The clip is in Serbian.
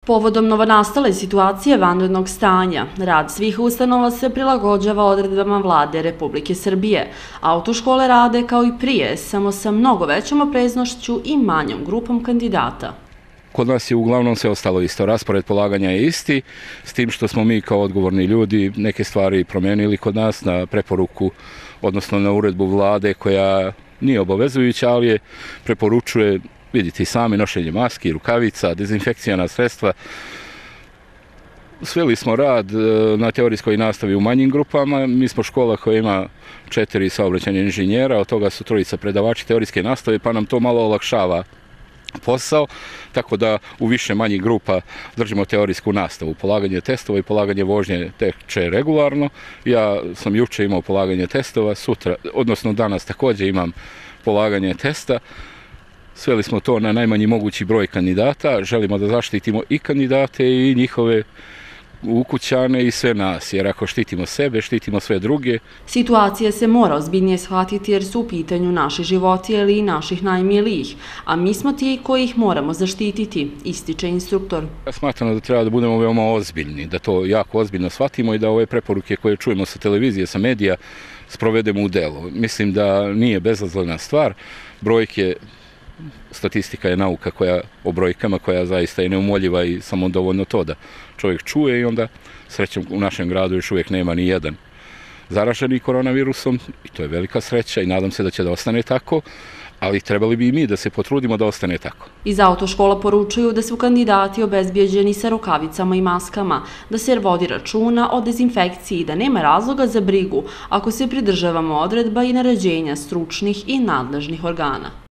Povodom novonastale situacije vanrednog stanja, rad svih ustanova se prilagođava odredbama Vlade Republike Srbije. Autoškole rade kao i prije, samo sa mnogo većom opreznošću i manjom grupom kandidata. Kod nas je uglavnom sve ostalo isto, raspored polaganja je isti, s tim što smo mi kao odgovorni ljudi neke stvari promijenili kod nas na preporuku, odnosno na uredbu Vlade koja nije obavezujuća, ali je preporučuje, vidite i sami, nošenje maski, rukavica, dezinfekcijana sredstva. Sveli smo rad na teorijskoj nastavi u manjim grupama. Mi smo škola koja ima 4 saobraćajnih inženjera, od toga su 3 predavači teorijske nastave, pa nam to malo olakšava posao, tako da u više manjih grupa držimo teorijsku nastavu. Polaganje testova i polaganje vožnje teče regularno. Ja sam juče imao polaganje testova, sutra, odnosno danas također imam polaganje testa. Sveli smo to na najmanji mogući broj kandidata. Želimo da zaštitimo i kandidate i njihove ukućane i sve nas, jer ako štitimo sebe, štitimo sve druge. Situacija se mora ozbiljnije shvatiti jer su u pitanju naši životi ili i naših najmilijih, a mi smo ti koji ih moramo zaštititi, ističe instruktor. Ja smatram da treba da budemo veoma ozbiljni, da to jako ozbiljno shvatimo i da ove preporuke koje čujemo sa televizije, sa medija, sprovedemo u delo. Mislim da nije bezazlena stvar. Brojke, statistika je nauka o brojkama koja zaista je neumoljiva i samo dovoljno to da čovjek čuje i onda srećom u našem gradu još uvijek nema ni jedan zaraženi koronavirusom i to je velika sreća i nadam se da će da ostane tako, ali trebali bi i mi da se potrudimo da ostane tako. Iz autoškola poručuju da su kandidati obezbjeđeni sa rukavicama i maskama, da se vodi računa o dezinfekciji i da nema razloga za brigu ako se pridržavamo odredba i naređenja stručnih i nadležnih organa.